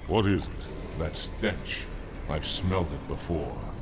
What is it? That stench. I've smelled it before.